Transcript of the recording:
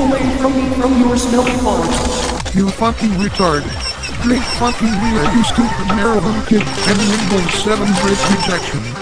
away from me from your smelly farts. You fucking retard. Great fucking relay, you stupid Maryland kid, and Windows 7 grid protection.